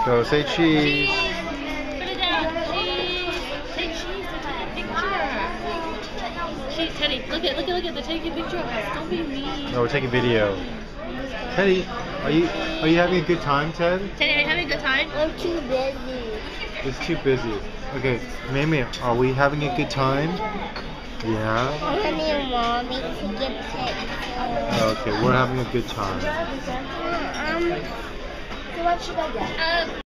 Go say cheese. Put it down. Cheese. Say cheese to take a picture. Cheese, Teddy. Look at. They're taking a picture of us. Don't be mean. No, we're taking video. Teddy, are you having a good time, Ted? Teddy, are you having a good time? I'm too busy. It's too busy. Okay, Mimi, are we having a good time? Yeah? I need mommy to get pictures. Okay, we're having a good time. So what should I get?